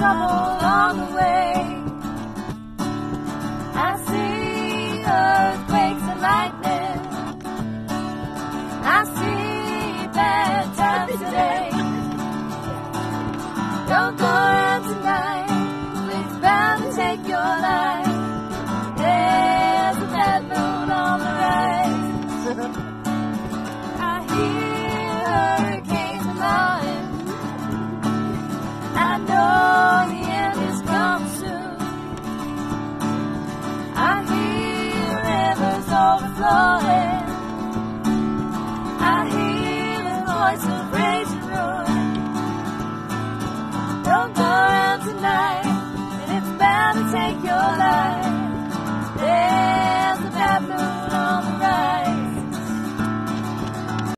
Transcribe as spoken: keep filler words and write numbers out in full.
trouble on the way. I see earthquakes and lightning. I see bad times today. Don't go out tonight, it's bound to take your life. There's a bad moon on the rise. I hear hurricanes blowing. I know the end is coming soon. I hear rivers overflowing. I hear the voice of raging ruin. Don't go out tonight, and it's bound to take your